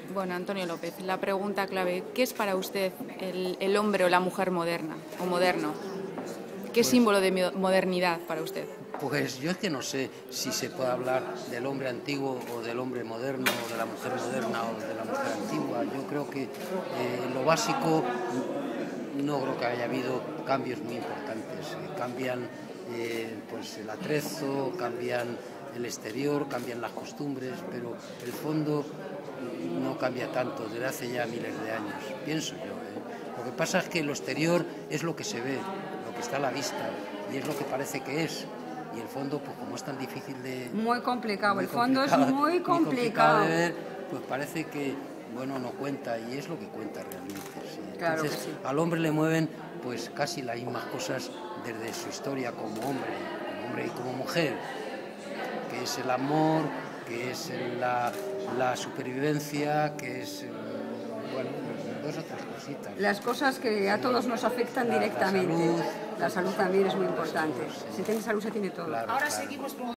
Bueno, Antonio López, la pregunta clave, ¿qué es para usted el hombre o la mujer moderna o moderno? ¿Qué símbolo de modernidad para usted? Pues yo es que no sé si se puede hablar del hombre antiguo o del hombre moderno o de la mujer moderna o de la mujer antigua. Yo creo que en lo básico no creo que haya habido cambios muy importantes. Cambian pues el atrezo, cambian el exterior, cambian las costumbres, pero el fondo no cambia tanto desde hace ya miles de años, pienso yo. Lo que pasa es que lo exterior es lo que se ve, lo que está a la vista y es lo que parece que es. Y el fondo, pues como es tan difícil de... Muy complicado, el fondo es muy complicado de ver, pues parece que, bueno, no cuenta y es lo que cuenta realmente. ¿Sí? Claro Entonces, que sí. al hombre le mueven pues casi las mismas cosas desde su historia como hombre y como mujer, que es el amor, que es la supervivencia, que es, bueno, pues dos o tres cositas. Las cosas que a todos nos afectan directamente. La salud también es muy importante. Si tiene salud se tiene todo. Claro, Ahora claro. seguimos